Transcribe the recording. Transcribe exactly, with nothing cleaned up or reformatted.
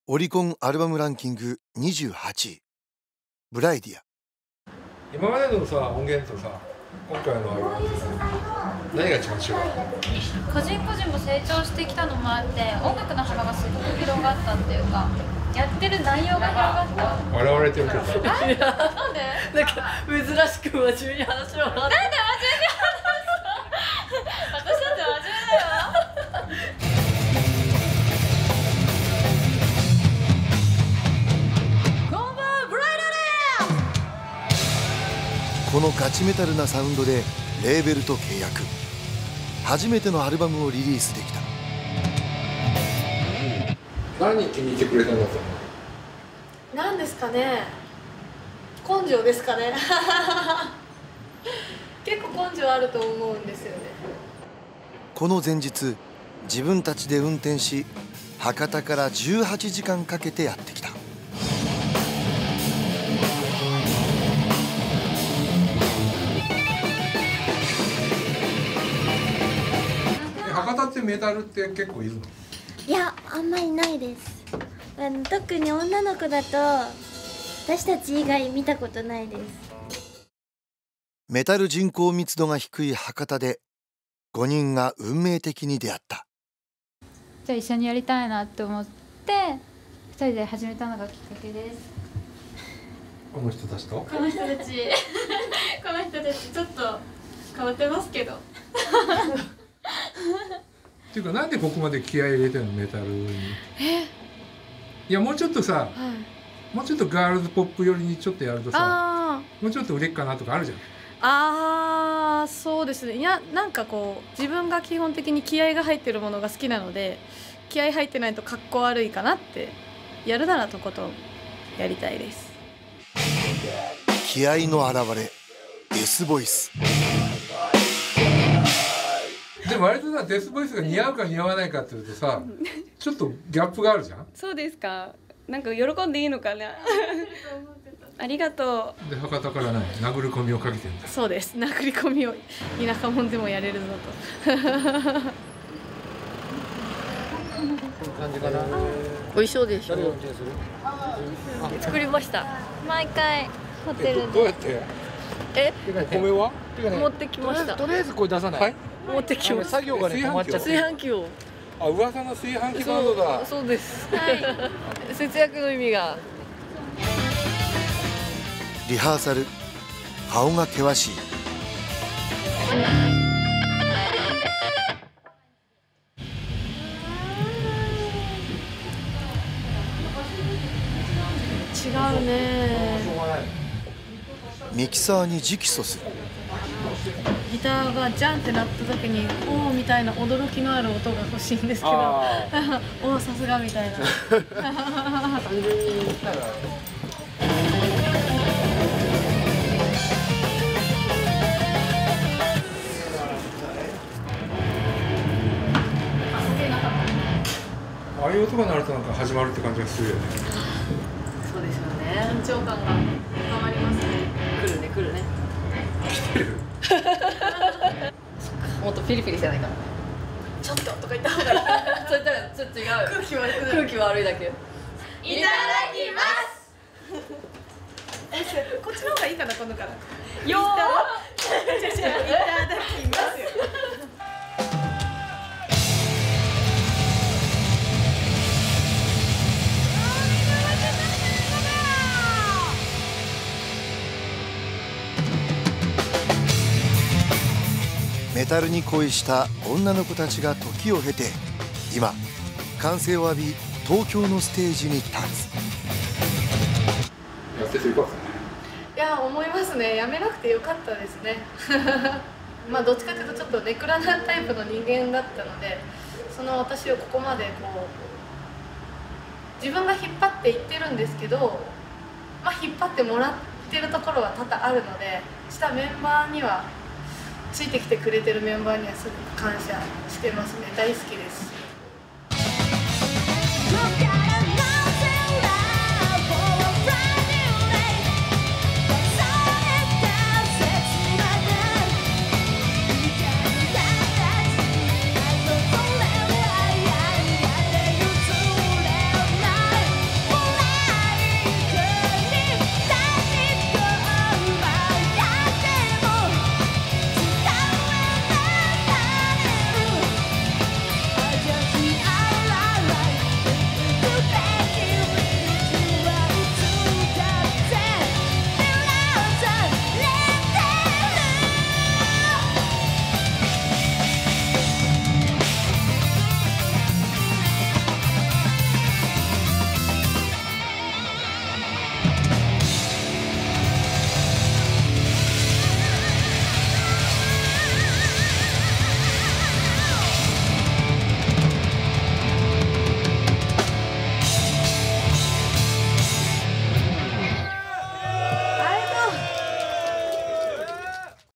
オリコンアルバムランキングにじゅうはちい、ブライディア。 今までのさ音源とさ今回のアルバムってさ何が一番違う？ 個人個人も成長してきたのもあって音楽の幅がすごく広がったっていうか、やってる内容が広がった。 笑われてるけどさ。 なんで？なんか珍しく真面目に話を。なんで真面目に話すの？私だって真面目だよ。 このガチメタルなサウンドでレーベルと契約。初めてのアルバムをリリースできた。 何気に入ってくれたんだと思う？ 何ですかね、根性ですかね。結構根性あると思うんですよね。 この前日、自分たちで運転し博多からじゅうはちじかんかけてやってきた。 博多ってメタルって結構いるの？ いや、あんまりないです。あの特に女の子だと私たち以外見たことないです。 メタル人口密度が低い博多でごにんが運命的に出会った。 じゃあ一緒にやりたいなって思ってふたりで始めたのがきっかけです。 この人たちと？ この人たちこの人たちちょっと変わってますけど。 っていうかなんでここまで気合い入れてるのメタルに？ え？ いやもうちょっとさ、 はい、 もうちょっとガールズポップ寄りにちょっとやるとさ、 あもうちょっと売れっかなとかあるじゃん。 あー、そうですね。いや、なんかこう自分が基本的に気合が入ってるものが好きなので、気合入ってないとかっこ悪いかなって、やるならとことんやりたいです。 気合の表れ、デスボイス。 でも割とさ、デスボイスが似合うか似合わないかっていうとさ、ちょっとギャップがあるじゃん。 そうですか。なんか喜んでいいのかな。ありがとで博多から何殴り込みをかけてるんだ。 う。そうです。殴り込みを田舎者でもやれるぞと。 こんな感じかな。 おいしそうでしょ。 誰が運転する？ 作りました。 毎回ホテルでどうやって？ え？ 米は？ 持ってきました。 とりあえずこれ出さない。 はい。 持ってきました。 作業がね止まっちゃって。 炊飯器を。 あ、噂の炊飯器バンドだ。 そうです。はい。節約の意味が。 リハーサル、顔が険しい。 違うね。 ミキサーに直訴する。 ギターがジャンってなった時におおみたいな驚きのある音が欲しいんですけど、おおさすがみたいな。単純に言ったら。 ああいう音が鳴るとなんか始まるって感じがするよね。 そうですよね。緊張感が高まりますね。来るね来るね。 来てる。 もっとピリピリしてないかな。ちょっととか言った方がいい。それとはちょっと違う。空気悪い。空気悪いだけ。いただきます。こっちの方がいいかな今度から。よー。いただきますよ。 メタルに恋した女の子たちが時を経て今歓声を浴び東京のステージに立つ。 やっててよかったね。 いや思いますね。やめなくてよかったですね。まあどっちかというとちょっとネクラなタイプの人間だったので、その私をここまでこう自分が引っ張っていってるんですけど、まあ引っ張ってもらってるところは多々あるので、したメンバーにはついてきてくれてるメンバーにはすごく感謝してますね。大好きです。